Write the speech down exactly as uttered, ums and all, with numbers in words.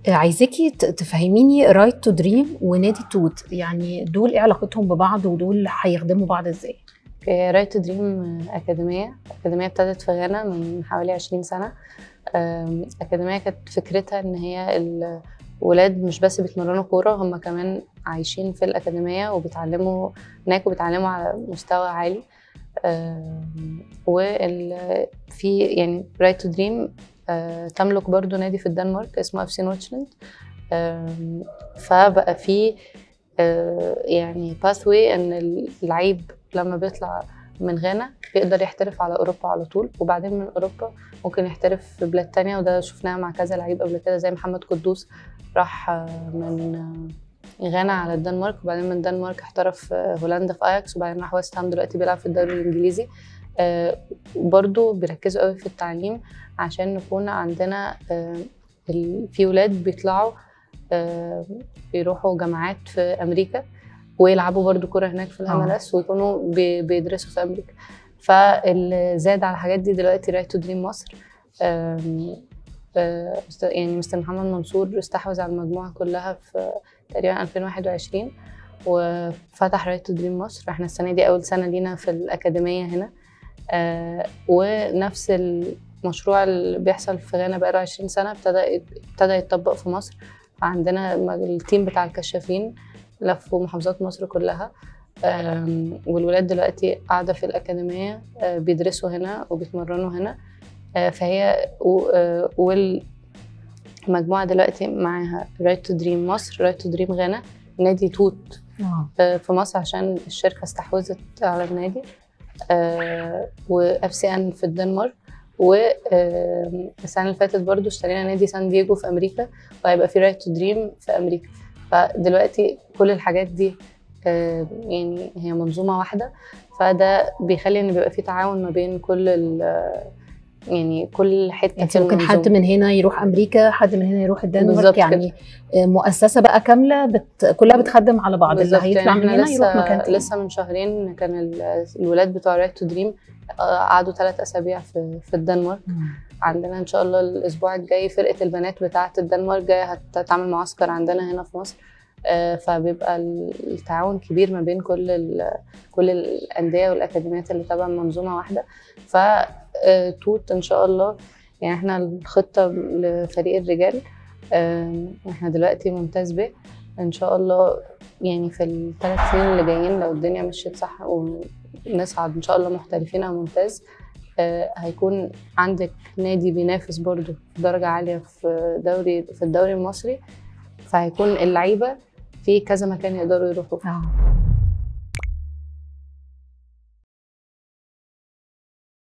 عايزاكي تفهميني رايت تو دريم ونادي توت، يعني دول ايه علاقتهم ببعض ودول هيخدموا بعض ازاي؟ رايت تو دريم أكاديمية أكاديمية ابتدت في غانا من حوالي عشرين سنة. أكاديمية كانت فكرتها إن هي الولاد مش بس بيتمرنوا كورة، هم كمان عايشين في الأكاديمية وبيتعلموا هناك وبيتعلموا على مستوى عالي. وفي يعني رايت تو دريم تملك برضو نادي في الدنمارك اسمه اف سي نورتشلاند. فبقى في يعني باثوي ان اللعيب لما بيطلع من غانا بيقدر يحترف على اوروبا على طول، وبعدين من اوروبا ممكن يحترف في بلاد تانية، وده شفناه مع كذا لعيب قبل كده زي محمد قدوس راح من غانا على الدنمارك، وبعدين من الدنمارك احترف في هولندا في اياكس، وبعدين راح ويست هام دلوقتي بيلعب في الدوري الانجليزي. آه وبرضو بيركزوا قوي في التعليم عشان نكون عندنا آه في ولاد بيطلعوا آه بيروحوا جامعات في امريكا ويلعبوا برضو كرة هناك في الام ال اس ويكونوا بيدرسوا في امريكا. فاللي زاد على الحاجات دي دلوقتي رايت تو دريم مصر. آه آه يعني مستر محمد منصور استحوذ على المجموعة كلها في تقريبا ألفين وواحد وعشرين وفتح رايت تو دريم مصر. احنا السنة دي أول سنة لينا في الأكاديمية هنا. آه ونفس المشروع اللي بيحصل في غانا بقاله عشرين سنة ابتدى ابتدى يتطبق في مصر. عندنا التيم بتاع الكشافين لفوا محافظات مصر كلها، آه والولاد دلوقتي قاعدة في الأكاديمية آه بيدرسوا هنا وبيتمرنوا هنا. آه فهي آه والمجموعة دلوقتي معاها رايت تو دريم مصر، رايت تو دريم غانا، نادي توت آه في مصر عشان الشركة استحوذت على النادي، آه واف سي ان في الدنمارك. والسنه اللي فاتت برضو اشترينا نادي سان دييجو في امريكا، وهيبقى في رايت تو دريم في امريكا. فدلوقتي كل الحاجات دي آه يعني هي منظومه واحده، فده بيخلي ان بيبقى في تعاون ما بين كل يعني كل حته. يعني ممكن حد من هنا يروح امريكا، حد من هنا يروح الدنمارك، يعني كده. مؤسسه بقى كامله بت... كلها بتخدم على بعض، اللي هيطلع يعني من هنا يروح مكان تاني. لسه من شهرين كان الولاد بتوع رايت تو دريم قعدوا ثلاث اسابيع في في الدنمارك. مم. عندنا ان شاء الله الاسبوع الجاي فرقه البنات بتاعه الدنمارك جايه هتعمل معسكر عندنا هنا في مصر. فبيبقى التعاون كبير ما بين كل كل الانديه والاكاديميات اللي تبع منظومه واحده. فتوت ان شاء الله يعني احنا الخطه لفريق الرجال احنا دلوقتي ممتاز ب ان شاء الله، يعني في الثلاث سنين اللي جايين لو الدنيا مشيت صح ونصعد ان شاء الله محترفين او ممتاز، هيكون عندك نادي بينافس برضو في درجه عاليه في دوري في الدوري المصري، فهيكون اللعيبه في كذا مكان يقدروا يروحوا.